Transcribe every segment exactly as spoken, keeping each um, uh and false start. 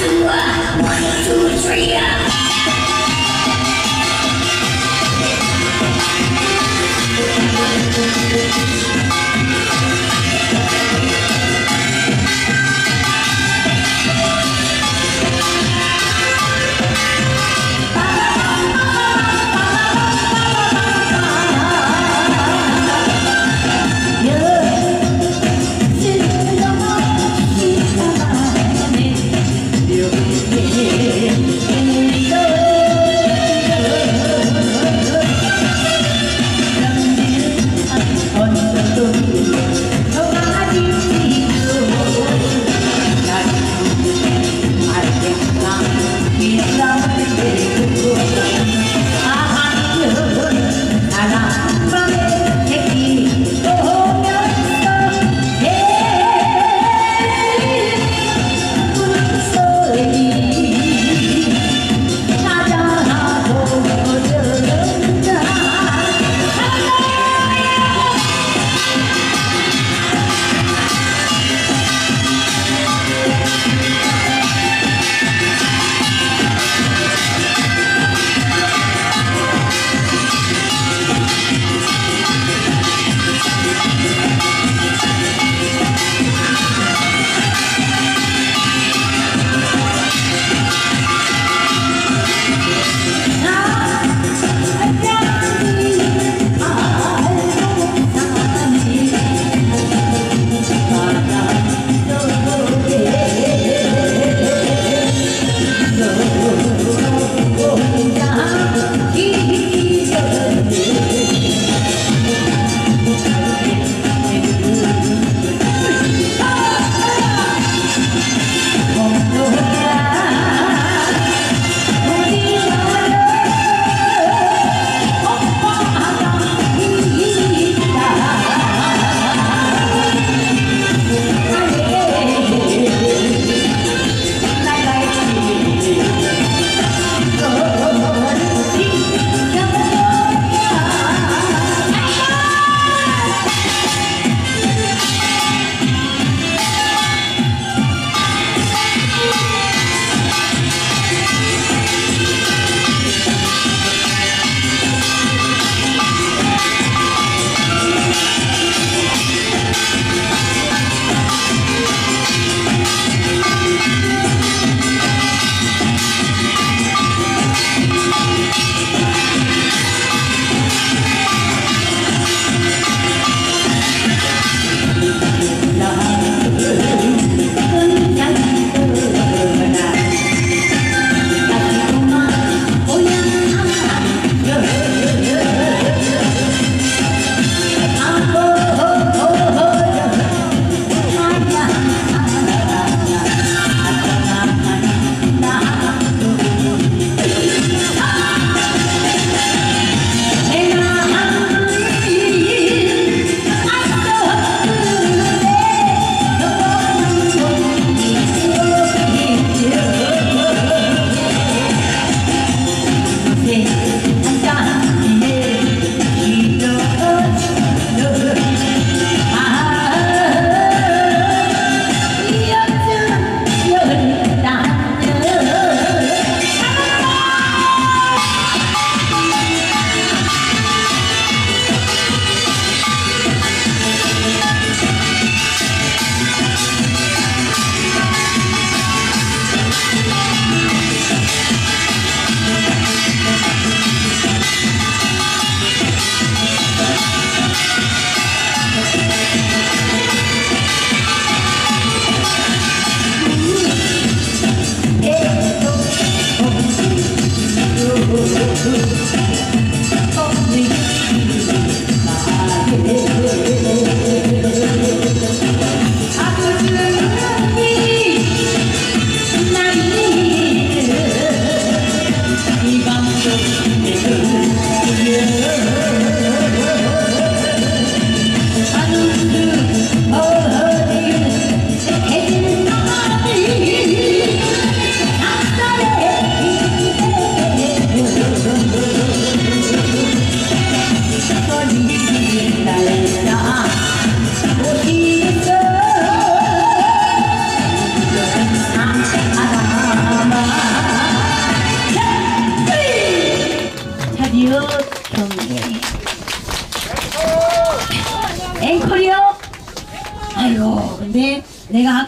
Yeah.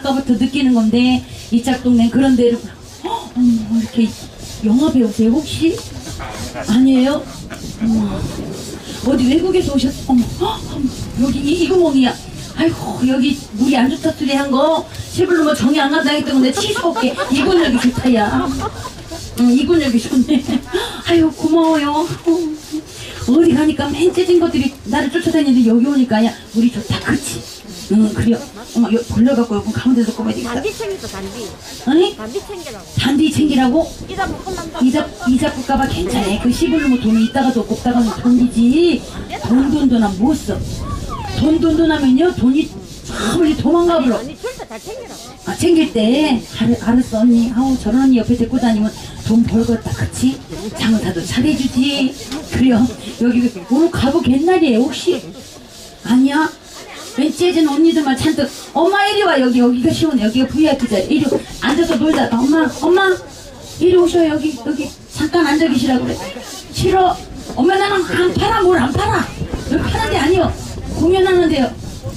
아까부터 느끼는 건데 이 짝동네는 그런 데를 어, 어머, 이렇게 영화 배우세요 혹시? 아니에요? 어머, 어디 외국에서 오셨어? 어머, 어, 여기 이, 이 구멍이야. 아이고 여기 물이 안 좋다 소리 한 거 시불로 뭐 정이 안 간다기 때문에 치수없게 이군력이 좋다 야. 응, 이군력이 좋네. 아유 고마워요. 어디 가니까 맨 째진 것들이 나를 쫓아다니는데 여기 오니까 야 물이 좋다 그치? 응 그래요. 엄마 여 걸려갖고 여기 가운데서 꼽아야 되겠다. 단디 챙겼어 단디. 아니? 단디 챙기라고. 단디 챙기라고? 이자 못 끝난다. 이자 이자 꿀까봐 괜찮아. 그 시불로 뭐 돈이 있다가도 꼽다가는 돈이지. 돈 돈 돈하면 못 써. 돈 돈 돈하면요 돈이 참 멀리 도망가 버려. 아니 줄때 잘 챙기라고. 아 챙길 때 알, 알았어 언니. 아우 저런 언니 옆에 데리고 다니면 돈 벌겠다 그치? 장사도 잘해주지. 그래요. 여기 오늘 가복 옛날이에요 혹시? 아니야? 웬 재진 언니들만 잔뜩 엄마 이리 와 여기 여기가 시원해. 여기가 브이아이피 자리. 이리 앉아서 놀자. 엄마 엄마 이리 오셔. 여기 여기 잠깐 앉아 계시라고 그래. 싫어. 엄마 나는 안 팔아. 뭘 안 팔아. 여기 파는 데 아니요. 공연하는데요.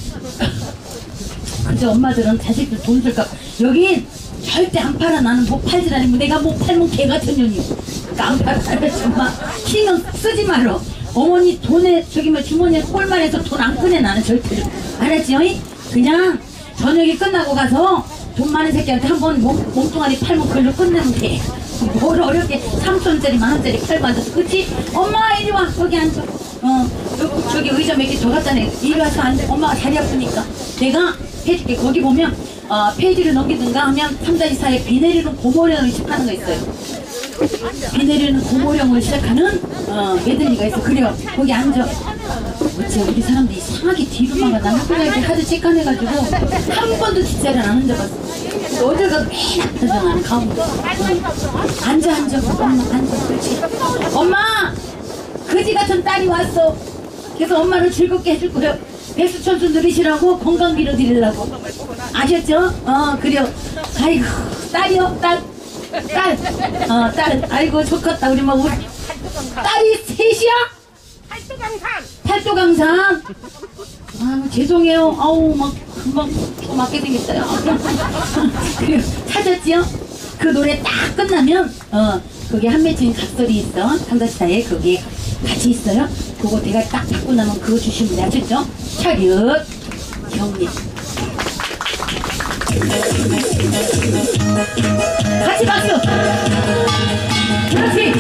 그저 엄마들은 자식들 돈 줄까 여긴 절대 안 팔아. 나는 못 팔질 않으면 내가 못 팔면 개 같은 년이요. 그러니까 안 팔아. 알았지 엄마. 신경 쓰지 말어. 어머니 돈에 저기 뭐 주머니에 꼴만 해서 돈 안 꺼내 나는 절대로. 알았지 어이? 그냥 저녁이 끝나고 가서 돈 많은 새끼한테 한번 몸뚱아리 팔면 그걸로 끝내면 돼. 뭘 어렵게 삼천원짜리 만원짜리 팔고 앉아서 그치? 엄마 이리 와 여기 앉아. 어 여기 저기 의자 몇 개 더 갖다 내. 이리 와서 앉아. 엄마가 다리 아프니까 내가 해줄게. 거기 보면 어, 페이지를 넘기든가 하면 삼 다시 사에 비 내리는 고모령을 시작하는 거 있어요. 비 내리는 고모령을 시작하는 어, 메들리가 있어. 그래요. 거기 앉아. 어째 우리 사람들이 이상하게 뒤로만 가. 난 학교에 하도 찌깐해가지고 한 번도 뒷자리를 안 앉아봤어. 어딜 가도 맨 앞에서 나는 가운데. 어. 앉아 앉아. 엄마 앉아. 그렇지. 엄마! 그지 같은 딸이 왔어. 그래서 엄마를 즐겁게 해줄 거예요. 백수천수 누리시라고 건강 빌어드리려고. 아셨죠? 어 그래요. 아이고 딸이요 딸. 딸. 어 딸. 아이고 좋겠다. 우리 뭐 우리 딸이 셋이야? 팔도강산. 팔도강산. 아유 죄송해요. 아우 막 금방 맞게 생겼어요. 그래요. 찾았지요? 그 노래 딱 끝나면 어 거기 한 맺힌 각설이 있어. 삼다시타에 거기 같이 있어요. 그거 내가 딱 받고 나면 그거 주시면 돼. 아셨죠? 차렷 경례. 같이 박수. 그렇지.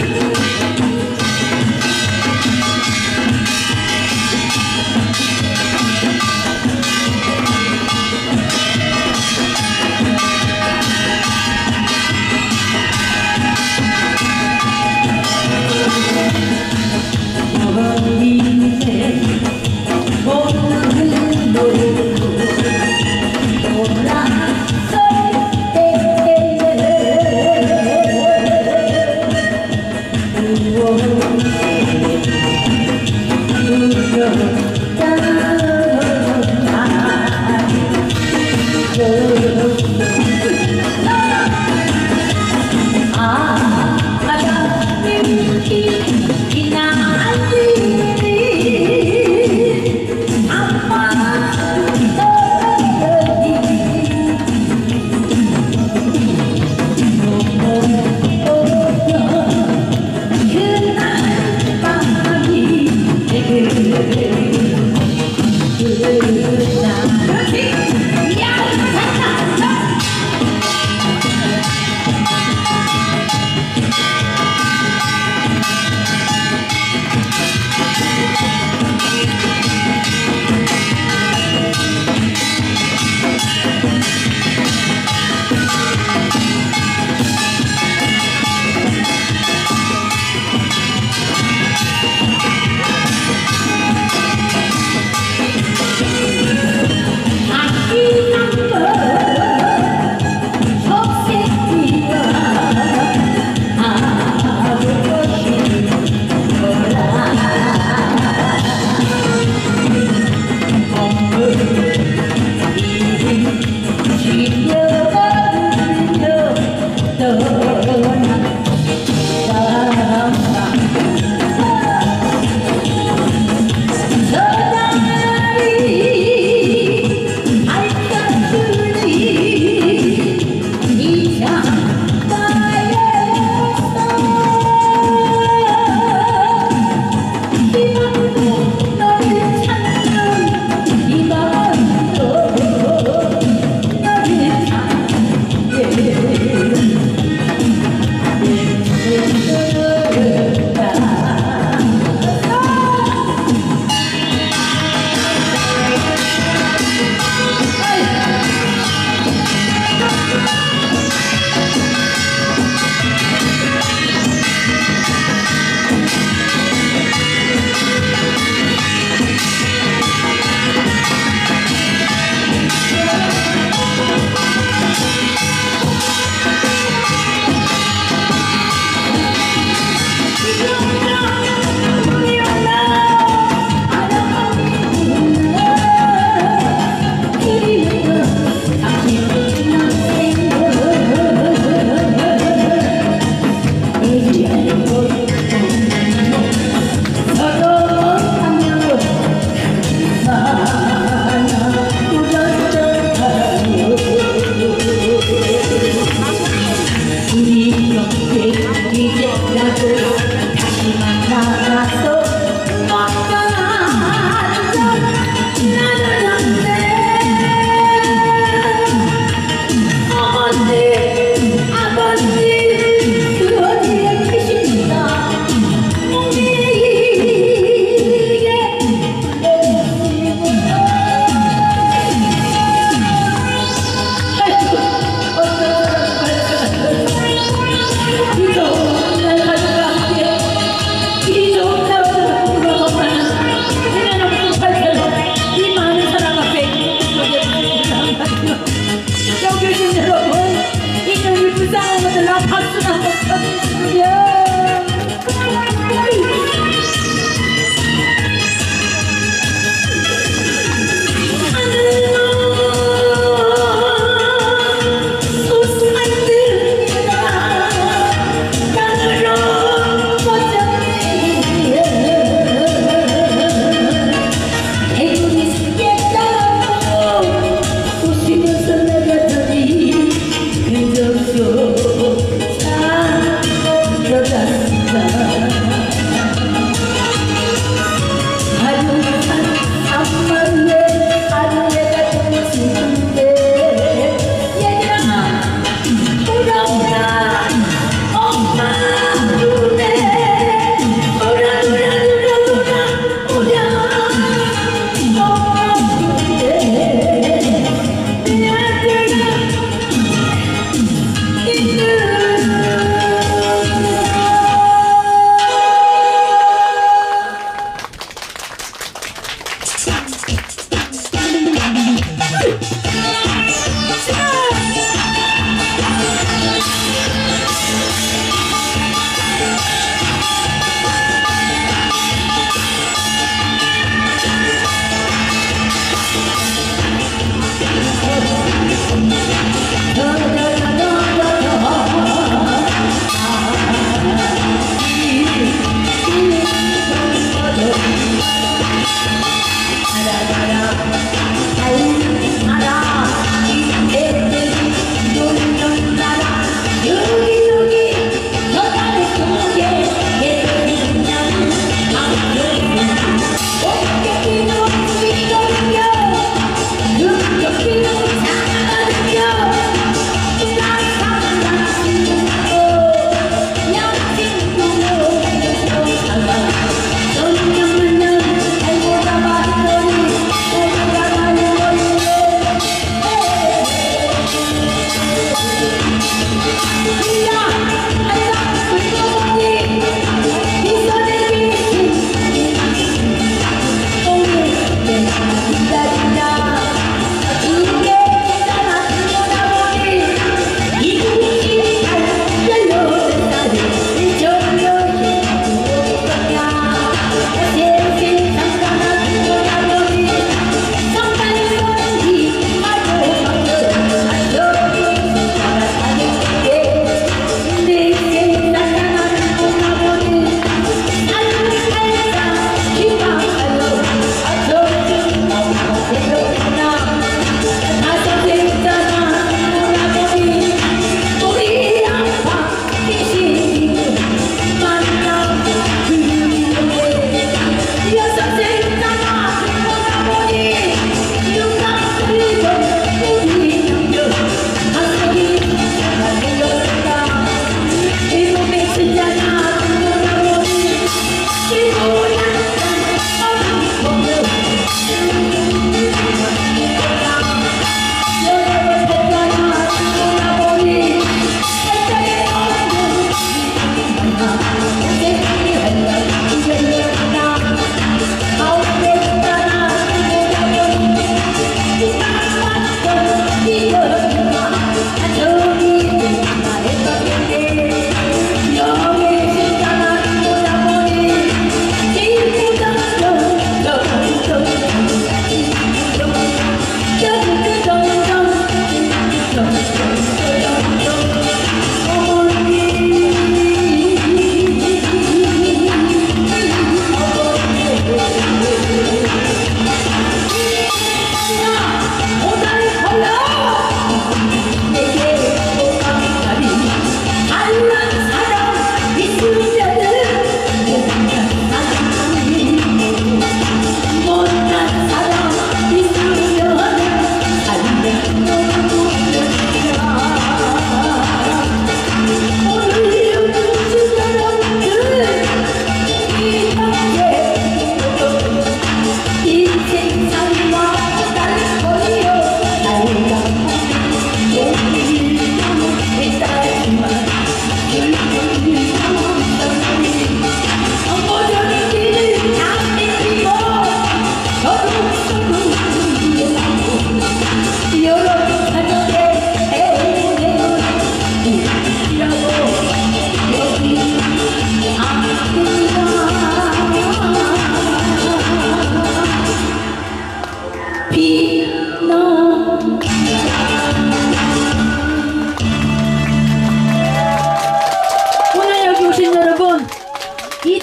더, 더, 더, 더, 더, 더.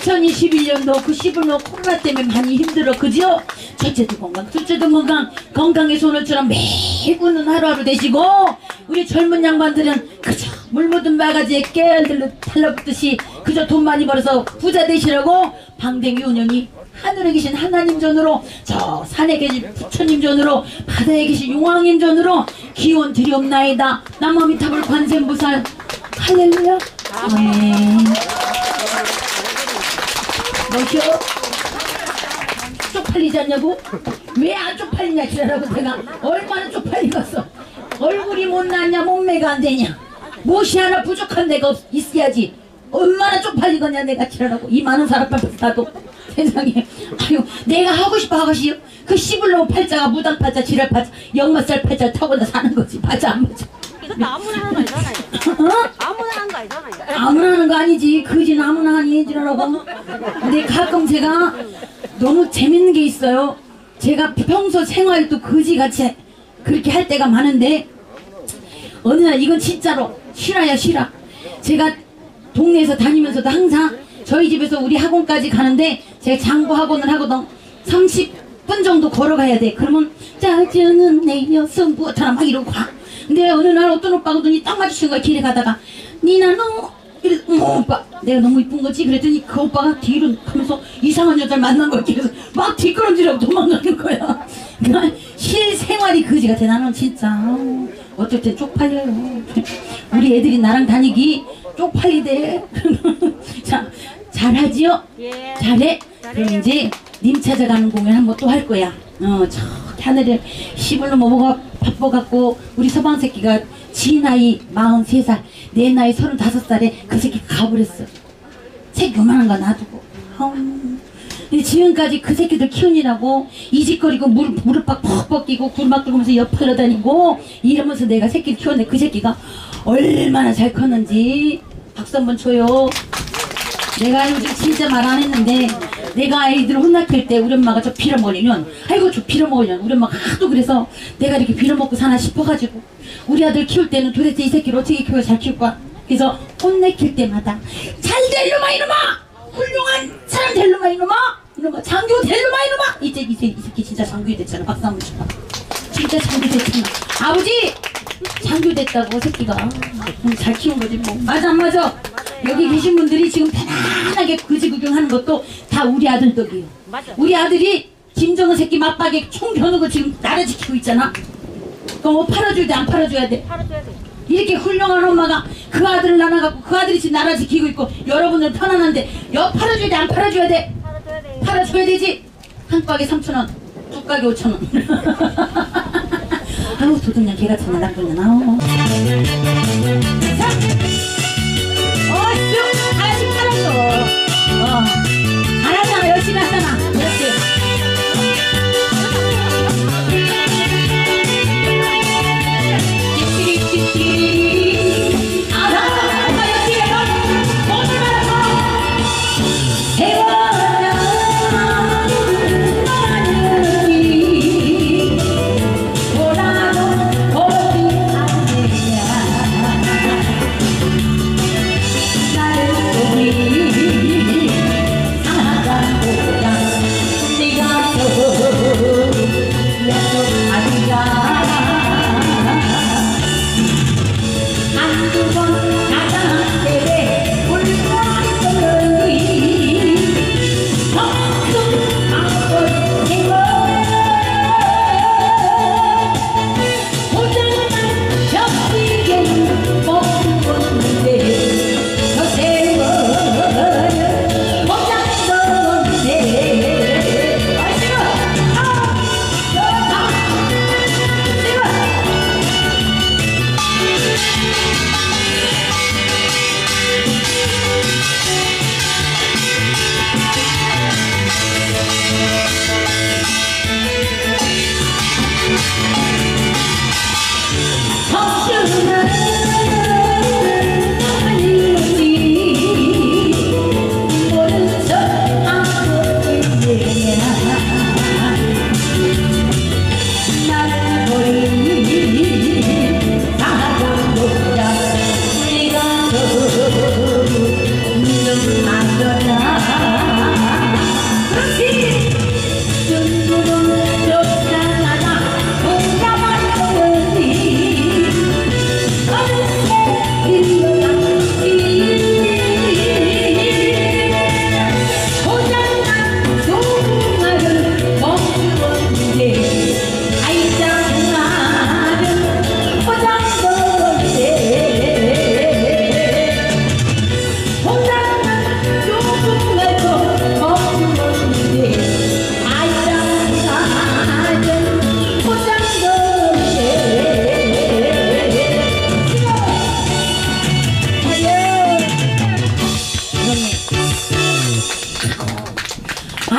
이천이십일 년도 그 십일로 코로나 때문에 많이 힘들어 그죠? 첫째도 건강 둘째도 건강 건강에 손을 쥐어 매구는 하루하루 되시고 우리 젊은 양반들은 그저 물 묻은 바가지에 깨알들로 달라붙듯이 그저 돈 많이 벌어서 부자 되시라고 방댕이 운영이 하늘에 계신 하나님 전으로 저 산에 계신 부처님 전으로 바다에 계신 용왕님 전으로 기원 드리옵나이다. 남아미타불 관세음보살 할렐루야. 아멘. 너시오? 쪽팔리지 않냐고? 왜 안 쪽팔리냐 지랄하고 내가 얼마나 쪽팔리겠어. 얼굴이 못났냐 몸매가 안 되냐 무엇이 하나 부족한 데가 없, 있어야지 얼마나 쪽팔리겠냐 내가 지랄하고 이 많은 사람 앞에서 나도 세상에 아유 내가 하고 싶어 하고시요 그 씹으려고 팔자가 무당 팔자 지랄 팔자 역마살 팔자 타고 나 사는 거지 맞아 안 맞아 이것도 아무나 하는 거 아니잖아요. 어? 아무나 하는 거 아니잖아요. 아무나 하는 거 아니지 그지는 아무나 하니 지랄하고 근데 가끔 제가 너무 재밌는 게 있어요. 제가 평소 생활도 거지같이 그렇게 할 때가 많은데 어느 날 이건 진짜로 실화야 실화. 제가 동네에서 다니면서도 항상 저희 집에서 우리 학원까지 가는데 제가 장구 학원을 하거든. 삼십 분 정도 걸어가야 돼. 그러면 짜증은 내 여성부처럼 막 이러고 가. 근데 어느 날 어떤 오빠가 눈이 딱 마주친 거야. 길에 가다가 니나 너 이래 어머 오빠 내가 너무 이쁜 거지 그랬더니 그 오빠가 뒤로 하면서 이상한 여자를 만난 거야. 그래서 막 뒷걸음질하고 도망가는 거야. 그러니까 실생활이 그지 같아. 나는 진짜 어쩔 땐 쪽팔려요. 우리 애들이 나랑 다니기 쪽팔리대. 자 잘하지요? 예. 잘해? 잘해요. 그럼 이제 님 찾아가는 공연 한번 또 할 거야. 어, 저 하늘에 시불로 뭐가 바빠갖고 우리 서방 새끼가 지 나이 마흔세 살, 내 나이 서른다섯 살에 그 새끼 가버렸어. 새끼 요만한 거 놔두고. 아우. 근데 지금까지 그 새끼들 키우느라고 이직거리고 무릎, 무릎팍 퍽 벗기고 굴막 들면서 옆으로 다니고 이러면서 내가 새끼를 키웠는데 그 새끼가 얼마나 잘 컸는지 박수 한번 쳐요. 내가 요즘 진짜 말 안 했는데 내가 아이들 혼나킬 때 우리 엄마가 저 빌어먹으면 아이고 저 빌어먹으면 우리 엄마가 하도 그래서 내가 이렇게 빌어먹고 사나 싶어가지고 우리 아들 키울 때는 도대체 이 새끼를 어떻게 키워 잘 키울까 그래서 혼내킬 때마다 잘 될 놈아 이놈아 훌륭한 사람 될 놈아 이놈아 이놈아 장교 될 놈아 이놈아 이제 이 새끼, 이 새끼 진짜 장교 됐잖아. 박수 한번 쳐봐. 진짜 장교 됐잖아. 아버지 장교 됐다고 새끼가. 응, 잘 키운 거지 뭐. 맞아 안 맞아? 여기 계신 분들이 지금 편안하게 그지 구경하는 것도 다 우리 아들 덕이에요. 맞아. 우리 아들이 김정은 새끼 맞박에 총 겨누고 지금 나라 지키고 있잖아. 그럼 뭐 팔아줘야 돼 안 팔아줘야 돼? 팔아줘야 돼. 이렇게 훌륭한 엄마가 그 아들을 낳아갖고 그 아들이 지금 나라 지키고 있고 여러분들 편안한데 여 팔아줘야 돼 안 팔아줘야 돼? 팔아줘야 돼. 팔아줘야 되지. 한 가게 삼천 원, 두 가게 오천 원. 아우 도둑년 개같은 년 나쁜 년 아우. 자, 어쭈 하나씩 팔았어. 어, 잘하잖아 열심히 하잖아. 그렇지. 찌찌찌찌. 아하, 엄마 열심히 해봐. 돈을 받아서. 세월아.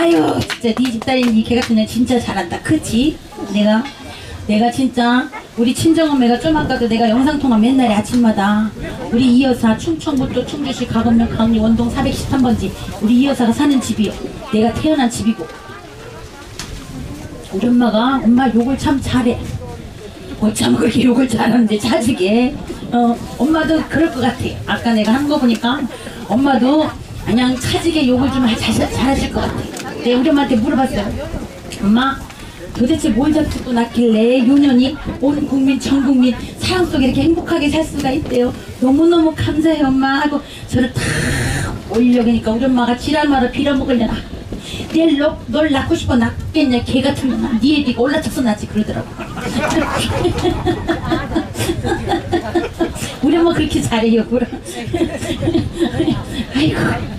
아유 진짜 네 집딸이 니걔 같은 애 진짜 잘한다 그치? 내가 내가 진짜 우리 친정엄매가 좀 아까도 내가 영상통화 맨날 아침마다 우리 이 여사 충청북도 충주시 가건면 강리 원동 사백십삼 번지 우리 이 여사가 사는 집이요 내가 태어난 집이고 우리 엄마가 엄마 욕을 참 잘해 어쩜 그렇게 욕을 잘하는데 자식에 어 엄마도 그럴 것 같아 아까 내가 한 거 보니까 엄마도 그냥 차지게 욕을 좀 잘, 잘하실 것 같아 내가 우리 엄마한테 물어봤어요 엄마 도대체 뭘 잡수고 낳길래 요년이 온 국민 전 국민 사랑 속에 이렇게 행복하게 살 수가 있대요 너무너무 감사해 엄마 하고 저를 탁 올려니까 우리 엄마가 지랄마로 빌어먹으려나 내일 너, 널 낳고 싶어 낳겠냐 개 같은 놈아 네 애비가 올라쳐서 낳지 그러더라고 우리 엄마 그렇게 잘해요 그럼 아이고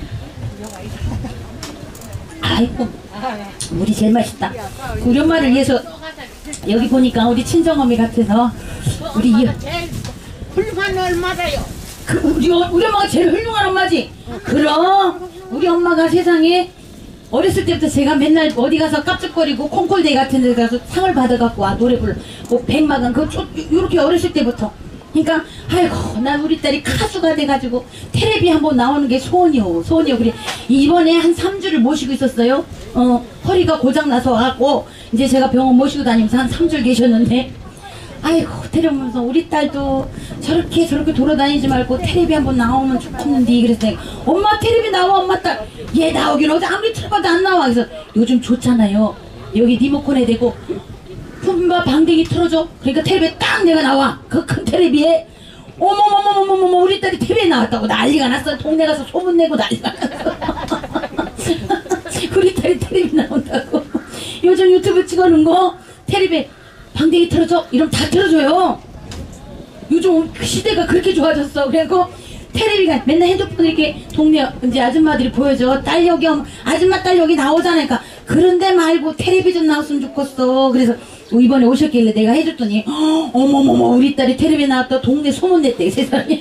아이고 물이 제일 맛있다 우리 엄마를 위해서 여기 보니까 우리 친정어미 같아서 우리 이 훌륭한 얼마다요? 그 우리, 우리 엄마가 제일 훌륭한 엄마지 그럼 우리 엄마가 세상에 어렸을 때부터 제가 맨날 어디 가서 깝죽거리고 콩콜데이 같은 데 가서 상을 받아갖고 와 노래 불러 뭐 백마강 그 요렇게 어렸을 때부터 그러니까 아이고 난 우리 딸이 가수가 돼가지고 텔레비 한번 나오는 게 소원이요 소원이요 그래 이번에 한 삼 주를 모시고 있었어요 어 허리가 고장나서 와갖고 이제 제가 병원 모시고 다니면서 한 삼 주를 계셨는데 아이고 데려오면서 우리 딸도 저렇게 저렇게 돌아다니지 말고 텔레비 한번 나오면 좋겠는데 그래서 내가 엄마 텔레비 나와 엄마 딸 얘 나오긴 어디 아무리 틀어봐도 안 나와 그래서 요즘 좋잖아요 여기 리모컨에 대고 품바 방댕이 틀어줘 그러니까 텔레비에 딱 내가 나와 그 큰 텔레비에 어머머머머머머 우리 딸이 텔레비에 나왔다고 난리가 났어 동네 가서 소문내고 난리가 났어 우리 딸이 텔레비 나온다고 요즘 유튜브 찍어놓은 거 텔레비에 방댕이 틀어줘 이러면 다 틀어줘요 요즘 시대가 그렇게 좋아졌어 그래갖고 텔레비가 맨날 핸드폰에 이렇게 동네 이제 아줌마들이 보여줘 딸 여기 아줌마 딸 여기 나오잖아 그러니까 그런데 말고 텔레비 좀 나왔으면 좋겠어 그래서 이번에 오셨길래 내가 해줬더니 어머머머 우리 딸이 텔레비 나왔다 동네 소문냈대 세상에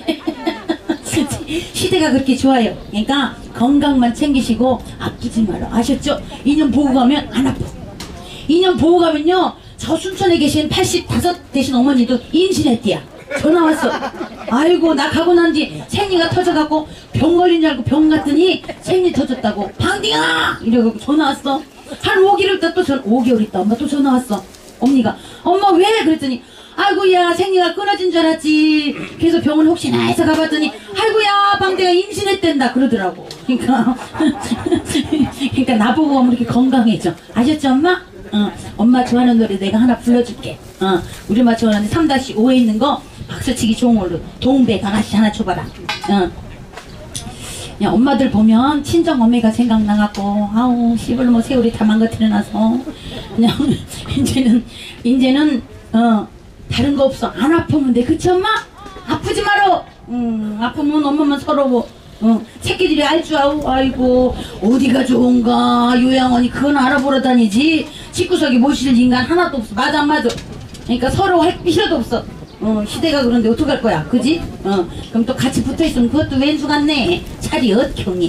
시대가 그렇게 좋아요 그러니까 건강만 챙기시고 아프지 마라 아셨죠? 이 년 보고 가면 안 아파 이 년 보고 가면요 저 순천에 계신 팔십오 되신 어머니도 임신했대야 전화 왔어 아이고 나 가고 난 뒤 생리가 터져갖고 병 걸린 줄 알고 병 갔더니 생리 터졌다고 방딩아 이러고 전화 왔어 한 오 개월 있다 또 전 오 개월 있다 엄마 또 전화 왔어 엄니가 엄마 왜 그랬더니 아이고 야 생리가 끊어진 줄 알았지 그래서 병원 혹시나 해서 가봤더니 아이고 야 방대가 임신했댄다 그러더라고 그러니까 그러니까 나보고 하면 이렇게 건강해져 아셨죠 엄마? 어, 엄마 좋아하는 노래 내가 하나 불러줄게 어, 우리 엄마 좋아하는 삼 오에 있는 거 박수치기 좋은 걸로 동백 아가씨 하나 줘봐라 어. 그냥 엄마들 보면 친정 어머니가 생각나갖고 아우 씨발 뭐 세월이 다 망가뜨려놔서 그냥 이제는 이제는 어 다른 거 없어 안 아프면 돼 그치 엄마? 아프지 마라 음 아프면 엄마만 서러워 어 새끼들이 알 줄 아우 아이고 어디가 좋은가 요양원이 그건 알아보러 다니지 집구석에 모실 인간 하나도 없어 맞아 안 맞아 그러니까 서로 할 필요도 없어 어 시대가 그런데 어떡할 거야 그지? 어 그럼 또 같이 붙어있으면 그것도 왼수 같네 차리엇 경이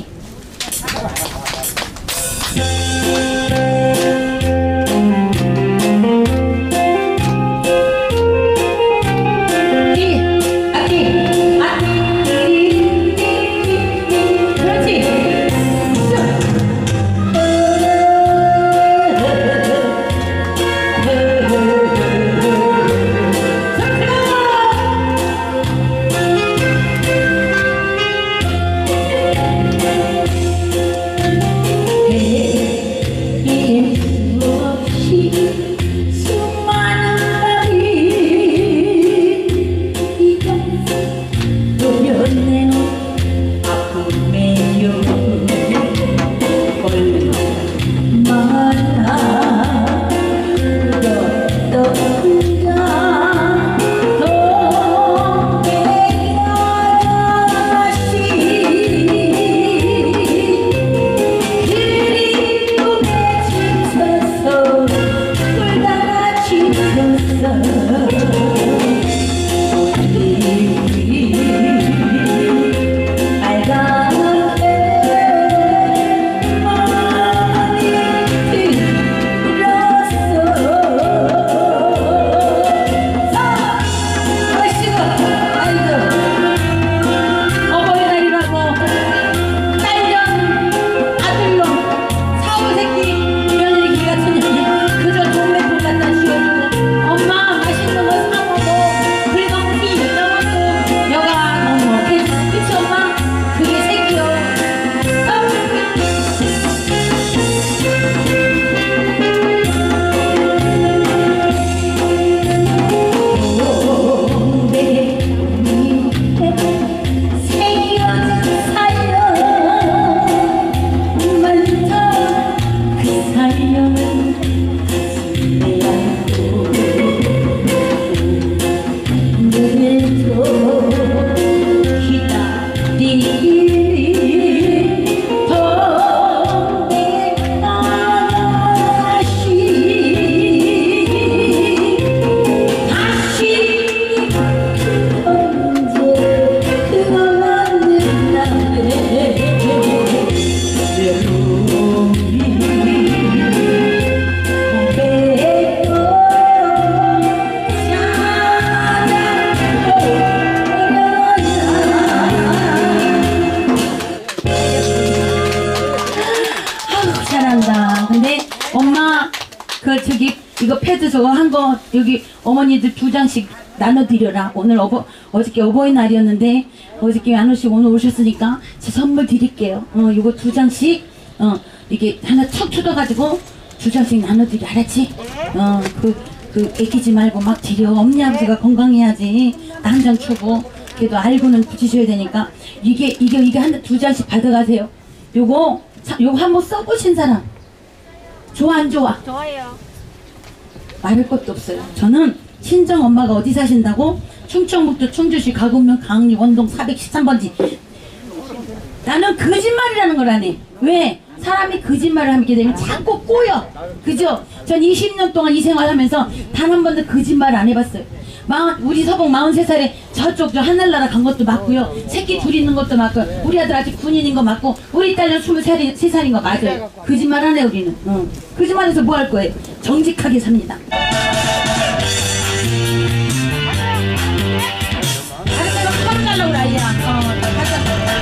아파트 저거 한 거 여기 어머니들 두 장씩 나눠드려라. 오늘 어버, 어저께 어버이날이었는데 어저께 안 오시고 오늘 오셨으니까 제 선물 드릴게요. 어, 요거 두 장씩 어, 이게 하나 척 뜯어가지고 두 장씩 나눠드려. 알았지? 어, 그, 그 애기지 말고 막 드려. 엄니 아버지가 건강해야지. 나 한 장 주고 그래도 알고는 붙이셔야 되니까 이게 이게 이게 한 두 장씩 받아가세요. 요거 사- 요거 한번 써보신 사람 좋아 안 좋아? 좋아요. 말할 것도 없어요. 저는 친정 엄마가 어디 사신다고? 충청북도 충주시 가곡면 강리 원동 사백십삼 번지. 나는 거짓말이라는 걸 안 해. 왜? 사람이 거짓말을 하게 되면 자꾸 꼬여. 그죠? 전 이십 년 동안 이 생활하면서 단 한 번도 거짓말을 안 해봤어요. 마, 우리 서봉 마흔세 살에 저쪽 저 하늘나라 간 것도 맞고요. 새끼 둘 있는 것도 맞고, 우리 아들 아직 군인인 거 맞고, 우리 딸은 스물세 살인 거 맞아요. 거짓말 안 해 우리는. 응. 거짓말해서 뭐 할 거예요? 정직하게 삽니다. 다른 데로 털어 달라고 그래 아이야. 어, 가자.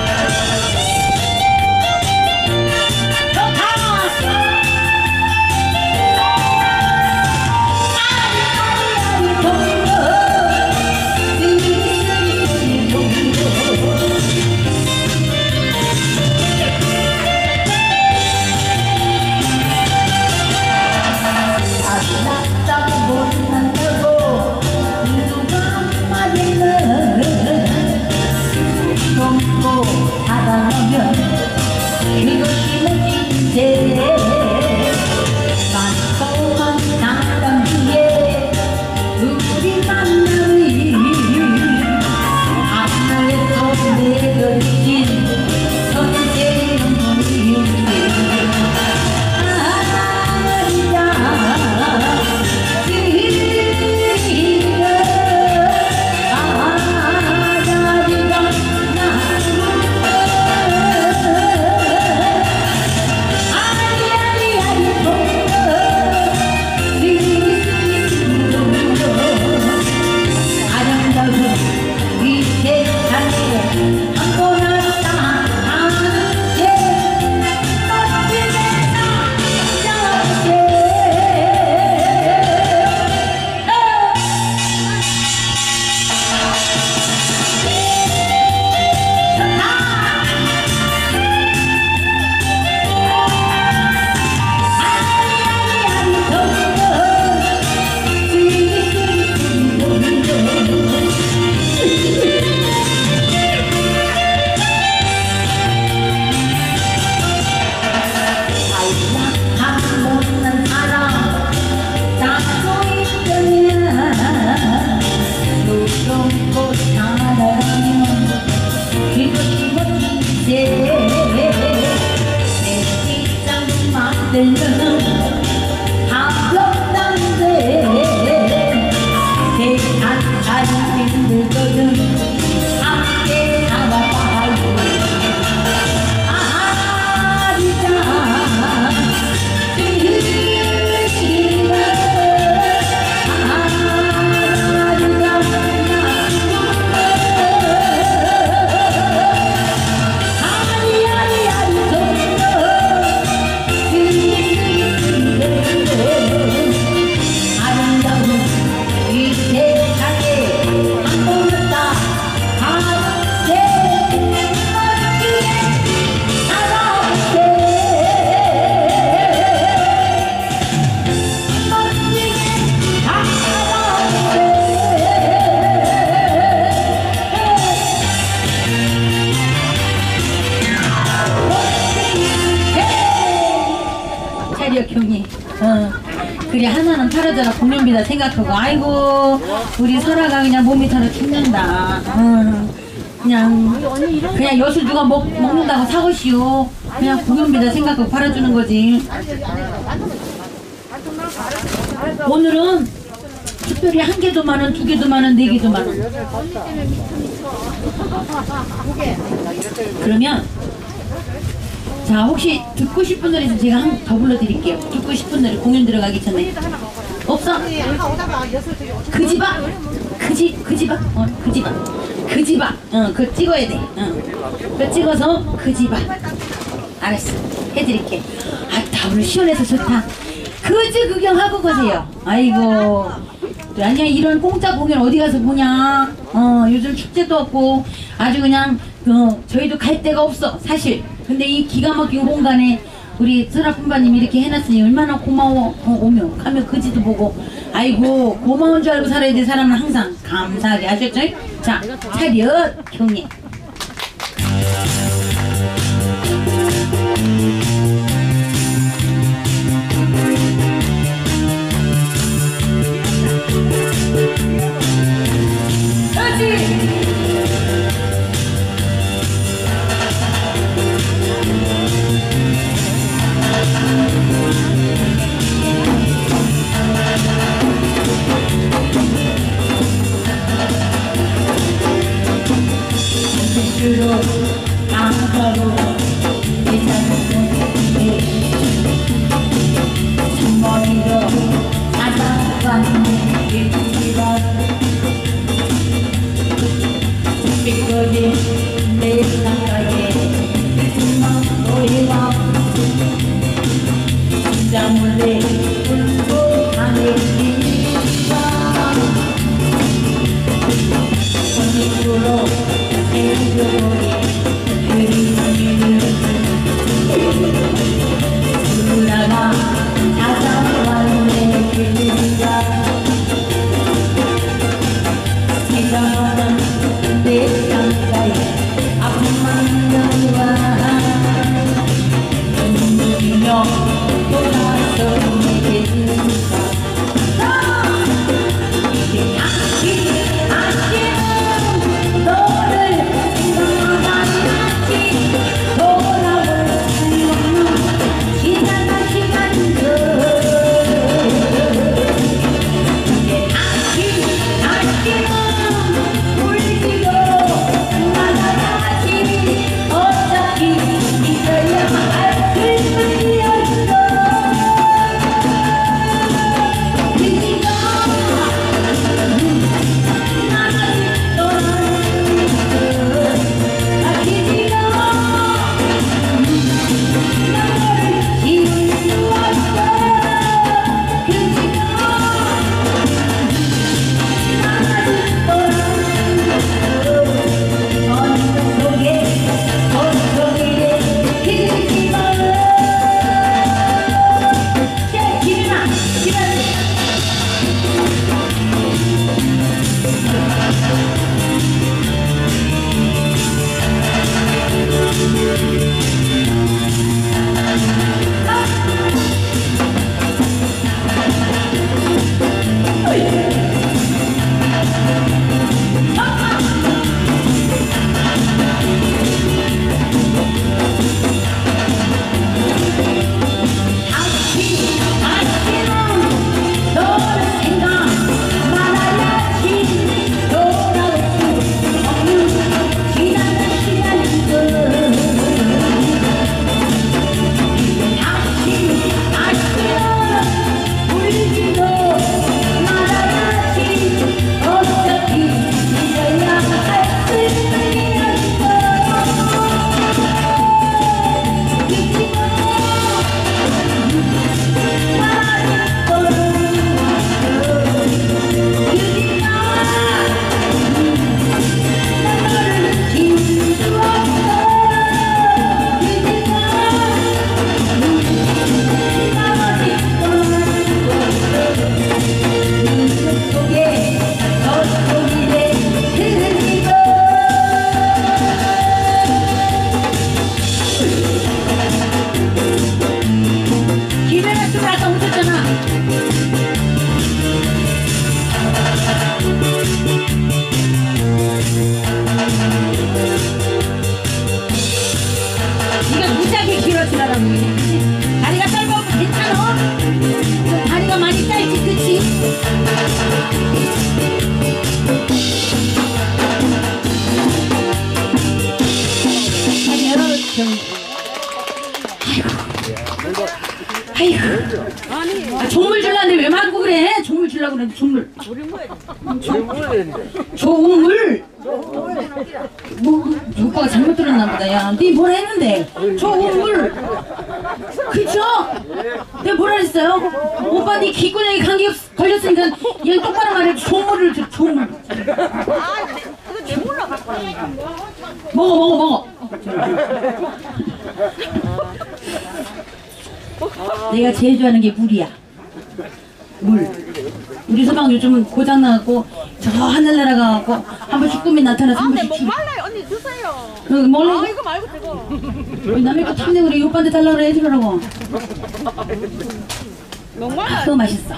형님. 어. 그래 하나는 팔아줘라 공연비다 생각하고 아이고 우리 설아가 그냥 몸이 타러 죽는다. 어. 그냥 그냥 여수 누가 먹, 먹는다고 사고시오. 그냥 공연비다 생각하고 팔아주는 거지. 오늘은 특별히 한 개도 만원, 두 개도 만원, 네 개도 만원. 그러면 자 혹시 듣고 싶은 노래 좀 제가 한 더 불러드릴게요. 듣고 싶은 노래 공연 들어가기 전에. 없어? 그 집아? 그지 그지바? 어 그지바 그지바 어 그거 찍어야 돼. 어 그거 찍어서 그지바. 알았어 해드릴게. 아따 오늘 시원해서 좋다. 그지 구경하고 가세요. 아이고. 아니야 이런 공짜 공연 어디 가서 보냐. 어 요즘 축제도 없고 아주 그냥 어, 저희도 갈 데가 없어 사실. 근데 이 기가 막힌 공간에 우리 설아품바님이 이렇게 해놨으니 얼마나 고마워. 어, 오면 가면 그지도 보고. 아이고 고마운 줄 알고 살아야 될 사람은 항상 감사하게 하셨죠? 자 차렷 경례. 주로 강가로 대장동에 주머니로 찾아가는 길이라 삐거린 내 상가에 주먹노래와 진짜 몰래 울고 가는 길이라 언니로 누나가 찾아왔네 그가 생각하는 내 창가에 아픔만 여와 눈물이며 돌아서 내게 들까 이제 아침 아침 너를 다리가 짧아도 괜찮아? 다리가 많이 짧지 그치? 아이고 아이고 아, 종물 줄라는데 왜 맞고 그래? 종물 주려고 그랬는데 조물. 우리 뭐야? 조물. 뭐 오빠가 잘못 들었나 보다. 야, 네 뭐라 했는데? 조물. 그쵸? 내가 뭐라 했어요? 오빠 네 귓구녕에 감기 걸렸으니까 얘 똑바로 말해. 조물을 줘. 조물. 아, 내, 그거 내 몰라 갖고 왔는데. 먹어 먹어 먹어. 내가 제일 좋아하는 게 물이야. 물. 우리 서방 요즘은 고장 나갖고 저 하늘나라 가갖고 한 번씩 꿈이 나타나서 아, 한 근데 번씩 목 말라요. 언니 주세요. 그 뭘로? 아, 이거 말고 저거. 남의 거 탐내고 그래. 오빠한테 달라고 그래. 해주라고. 목 말라요. 그거 맛있어.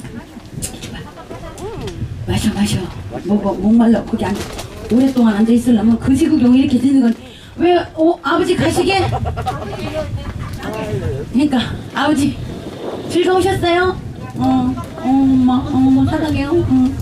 마셔 마셔. 먹어. 목말라. 거기 안 오랫동안 앉아 있으려면 그 시국경에 이렇게 되는 건 왜? 어, 아버지 가시게? 그러니까 아버지 즐거우셨어요? 어, 어, 엄마, 어, 엄마 사랑해요. 응.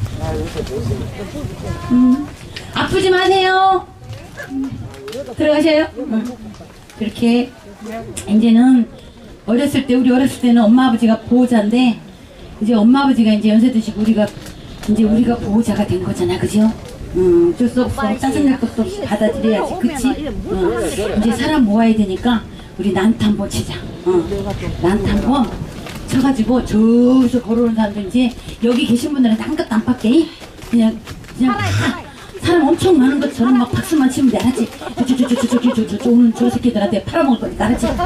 음. 아프지 마세요. 음. 들어가셔요. 응. 그렇게 이제는 어렸을 때 우리 어렸을 때는 엄마 아버지가 보호자인데 이제 엄마 아버지가 이제 연세 드시고 우리가 이제 우리가 보호자가 된 거잖아, 그죠? 음, 어쩔 수 없어. 짜증날 것도 없이 받아들여야지, 그치? 어. 이제 사람 모아야 되니까 우리 난탄보 치자. 어. 난탄보 쳐가지고 저기서 걸어오는 사람들 이제 여기 계신 분들은 아무것도 안 받게 그냥 그냥 다 사람 엄청 많은 것처럼 막 박수만 치면 돼, 알았지? 저저저저저저저 오는 저 새끼들한테 팔아먹을 거니까, 알았지? 어?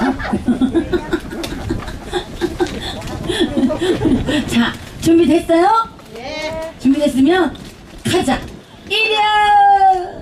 자, 준비됐어요? 네. 준비됐으면 가자. 이려.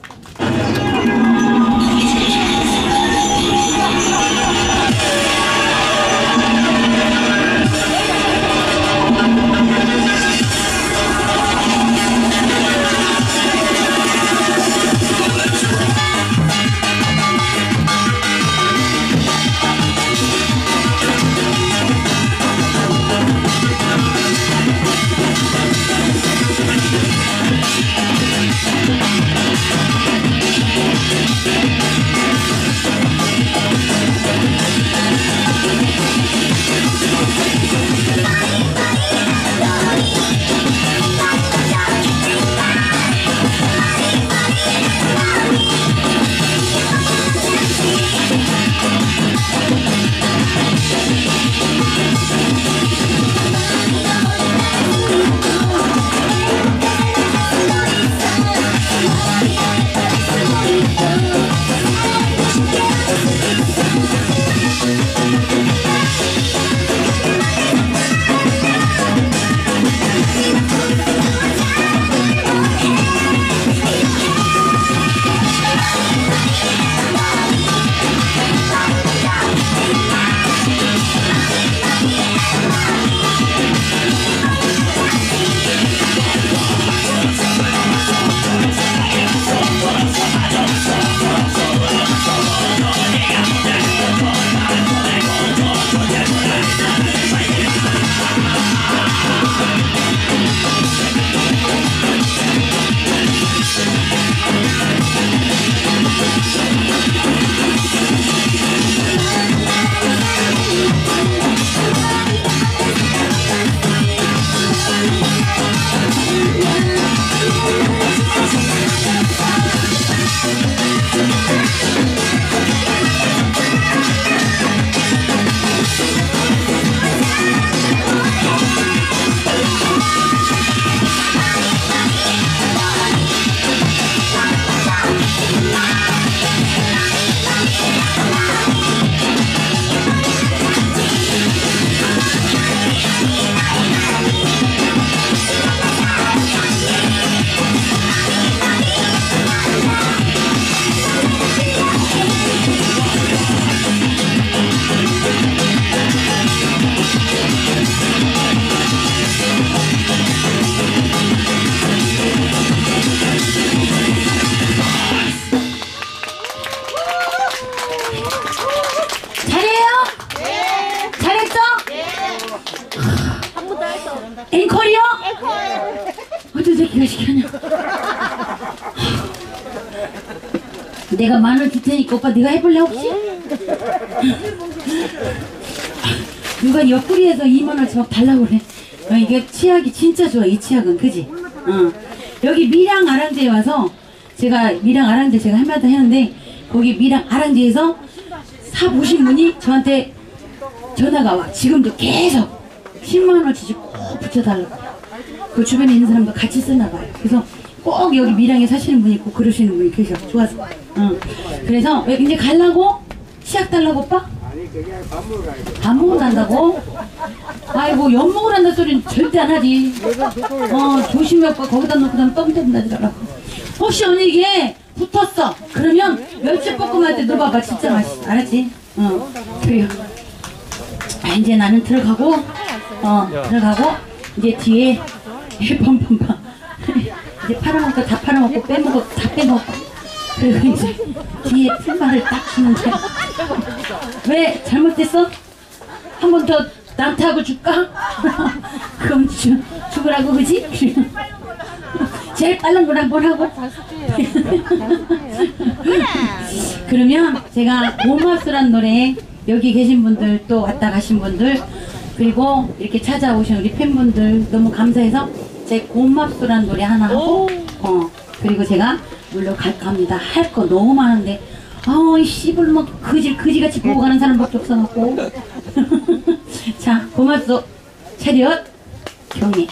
앵콜이요? 어떤 새끼가 시켰냐? 내가 만 원 줄 테니까 오빠 네가 해볼래 혹시? 누가 옆구리에서 이만 원씩 막 달라고 그래. 어, 이게 치약이 진짜 좋아, 이 치약은. 그지? 어. 여기 미랑 아랑제에 와서 제가 미랑 아랑제 제가 할마다 했는데 거기 미랑 아랑제에서 사 보신 분이 저한테 전화가 와. 지금도 계속 십만 원어치 꼭 붙여달라고. 그 주변에 있는 사람도 같이 쓰나 봐요. 그래서 꼭 여기 미랑에 사시는 분이 있고 그러시는 분이 계셔. 좋아서. 어. 그래서 이제 가려고? 치약 달라고 오빠? 밥 먹으러 간다고? 아이고 엿 먹으러 간다 소리는 절대 안 하지. 어 조심히 오빠 거기다 놓고 다면 떡이 된다더라고. 혹시 언니 이게 붙었어 그러면 멸치볶음할 때 넣어봐봐. 진짜 맛있어. 알았지? 어 그래요. 아, 이제 나는 들어가고 어 들어가고 이제 뒤에 펌펌펌 이제 팔아먹고 다 팔아먹고 빼먹고 다 빼먹고 그리고 이제 뒤에 풀마를 딱 주는데 왜 잘못됐어? 한 번 더 남타하고 줄까? 그럼 주, 죽으라고 그지? 제일 빠른 걸 한번 하고 그러면 제가 고맙소란 노래 여기 계신 분들 또 왔다 가신 분들 그리고 이렇게 찾아오신 우리 팬분들 너무 감사해서 제 고맙소란 노래 하나 하고 어 그리고 제가 물러갈까 합니다. 할 거 너무 많은데 아이 씨발 뭐 그지 그지같이 보고 가는 사람밖에 없어갖고 자 고맙소 차렷 경례.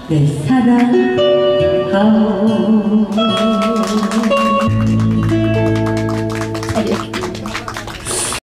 내 사랑하오